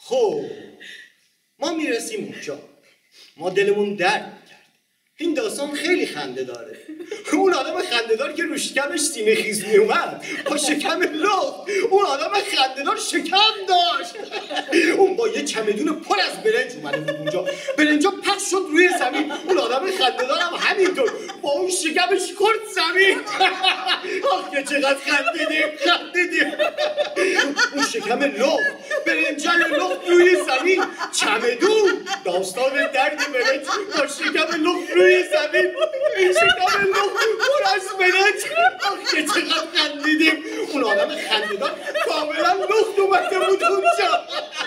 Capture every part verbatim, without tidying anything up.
خب ما میرسیم اونجا، ما دلمون درد میکرد. این داستان خیلی خنده داره. اون آدم خنده‌دار که رو شکمش سینه خیز میومد با شکم لخت، اون آدم خنده‌دار شکم داشت. اون با یه چمدون پر از برنج اومده بود اونجا، برنجا پخش شد روی زمین. اون آدم خنده‌دار هم همینطور با اون شکمش خورد زمین. آخ که چقدر خندیدیم خندیدیم. اون شکم لخت، برنجای لخت روی زمین، چمدون، داستان درد برنج با شکم لخت روی زمین، شکم لخت پر از برنج. آخ که چقدر خندیدیم. اون آدم خنده‌دار کاملا لخت اومده بود اونجا.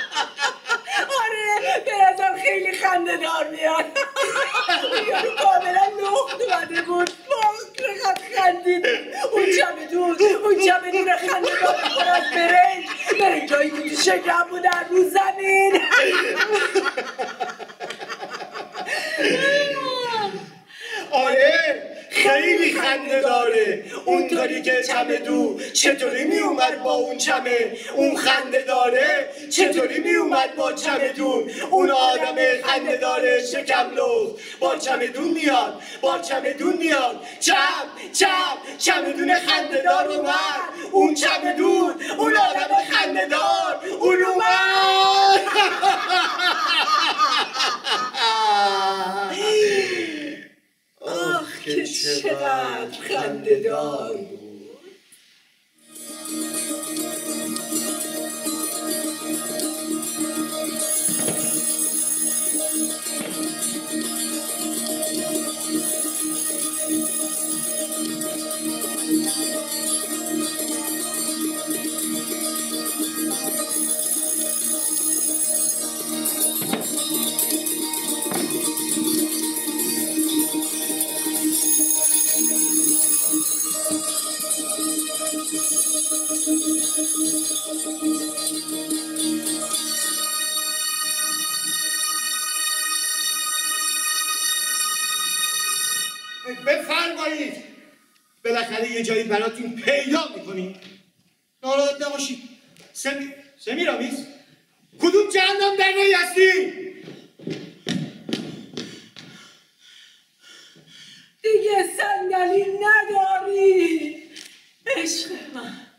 آره به نظر خیلی خنده دار میاد. کاملا لخت اومده بود. چقدر خندیدیم. اون چمدون اون چمدون خنده دار پر از برنج، برنجایی که تو شکم بودن رو زمین. آره خیلی خنده داره. اونطوری که چمدون چطوری می اومد با اون چمه، اون خنده داره چطوری می اومد با چمدون. اون آدم خنده داره شکم لخت با چمدون میاد، با چمدون میاد. چم چم چمدون خنده دار اومد، اون چمدون اون آدم خنده دار اون اومد. آخ که چقدر خنده دار بود. بفرمایید، بالاخره یه جایی براتون پیدا میکنیم. ناراحت نباشید. سمی... سمیرامیز کدوم جهنم در نایی هستی؟ دیگه صندلی نداری عشق من.